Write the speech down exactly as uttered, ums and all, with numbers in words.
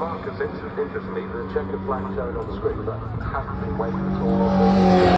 Marcus, interestingly, the checkered flag shown on the screen, that hasn't been waved at all.